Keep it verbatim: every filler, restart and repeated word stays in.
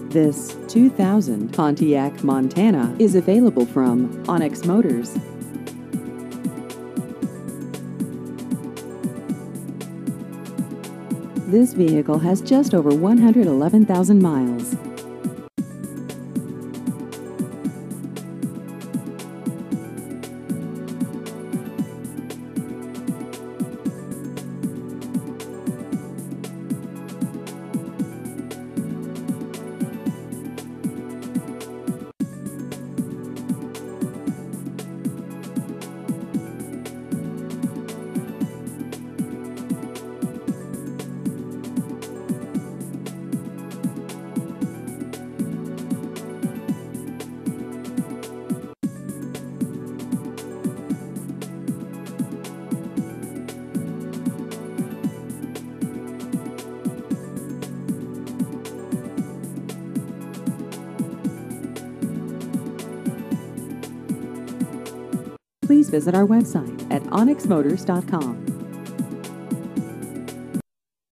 This two thousand Pontiac Montana is available from Onyx Motors. This vehicle has just over one hundred eleven thousand miles. Please visit our website at onyx motors dot com.